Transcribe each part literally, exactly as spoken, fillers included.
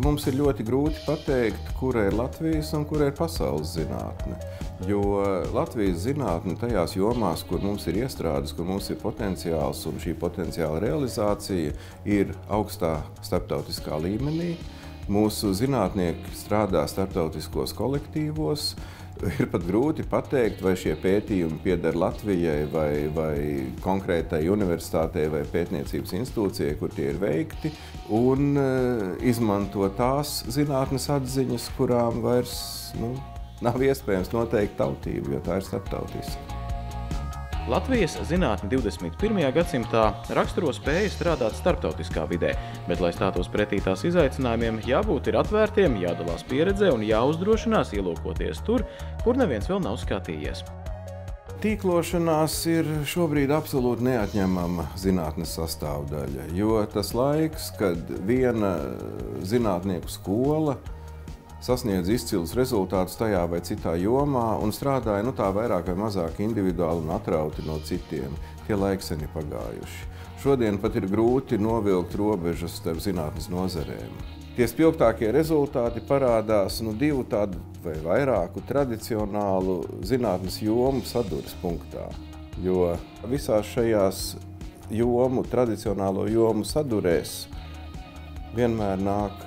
Mums ir ļoti grūti pateikt, kura ir Latvijas un kura ir pasaules zinātne. Jo Latvijas zinātne tajās jomās, kur mums ir iestrādes, kur mums ir potenciāls un šī potenciāla realizācija ir augstā starptautiskā līmenī. Mūsu zinātnieki strādā starptautiskos kolektīvos. Ir pat grūti pateikt, vai šie pētījumi pieder Latvijai vai, vai konkrētai universitātei vai pētniecības institūcijai, kur tie ir veikti, un izmanto tās zinātnes atziņas, kurām vairs nu, nav iespējams noteikt tautību, jo tā ir starptautiska. Latvijas zinātne divdesmit pirmajā gadsimtā raksturo spēju strādāt starptautiskā vidē, bet, lai stātos pretī tās izaicinājumiem, jābūt ir atvērtiem, jādalās pieredzē un jāuzdrošinās ielūkoties tur, kur neviens vēl nav skatījies. Tīklošanās ir šobrīd absolūti neatņemama zinātnes sastāvdaļa, jo tas laiks, kad viena zinātnieku skola sasniedz izcilus rezultātus tajā vai citā jomā un strādāja nu, tā vairāk vai mazāk individuāli un atrauti no citiem. Tie laiki sen ir pagājuši. Šodien pat ir grūti novilkt robežas starp zinātnes nozarēm. Tie spilgtākie rezultāti parādās nu, divu tādu vai vairāku tradicionālu zinātnes jomu saduras punktā. Jo visās šajās jomu, tradicionālo jomu sadurēs vienmēr nāk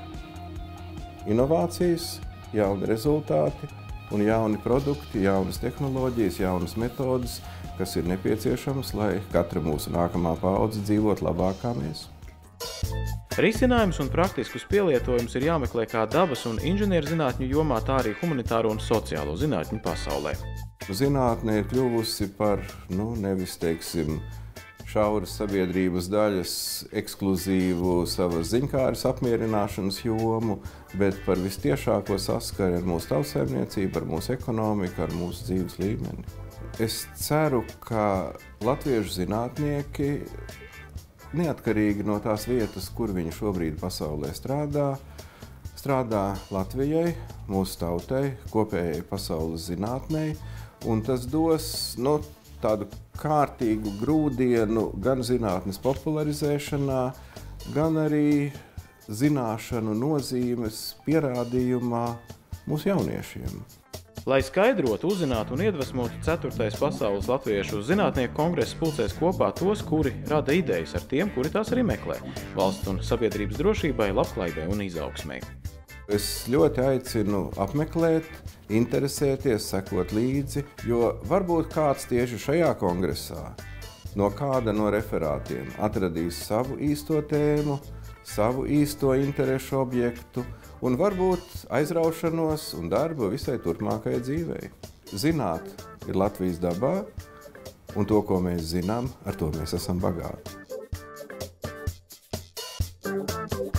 inovācijas, jauni rezultāti un jauni produkti, jaunas tehnoloģijas, jaunas metodas, kas ir nepieciešamas, lai katra mūsu nākamā paudze dzīvot labāk kā mēs. Risinājums un praktiskus pielietojumus ir jāmeklē kā dabas un inženierzinātņu jomā, tā arī humanitāro un sociālo zinātņu pasaulē. Zinātne ir kļuvusi par, nu, nevis, teiksim, šauras sabiedrības daļas ekskluzīvu savas ziņkāres apmierināšanas jomu, bet par vistiešāko saskari ar mūsu tautsaimniecību, ar mūsu ekonomiku, ar mūsu dzīves līmeni. Es ceru, ka latviešu zinātnieki, neatkarīgi no tās vietas, kur viņi šobrīd pasaulē strādā, strādā Latvijai, mūsu tautai, kopējai pasaules zinātnei, un tas dos, nu, tādu kārtīgu grūdienu gan zinātnes popularizēšanā, gan arī zināšanu nozīmes pierādījumā mūsu jauniešiem. Lai skaidrotu, uzzinātu un iedvesmotu ceturtais pasaules latviešu zinātnieku kongress pulcēs kopā tos, kuri rada idejas ar tiem, kuri tās arī meklē valsts un sabiedrības drošībai, labklājībai un izaugsmei. Es ļoti aicinu apmeklēt, interesēties, sekot līdzi, jo varbūt kāds tieši šajā kongresā no kāda no referātiem atradīs savu īsto tēmu, savu īsto interešu objektu un varbūt aizraušanos un darbu visai turpmākajai dzīvei. Zināt ir Latvijas dabā, un to, ko mēs zinām, ar to mēs esam bagāti.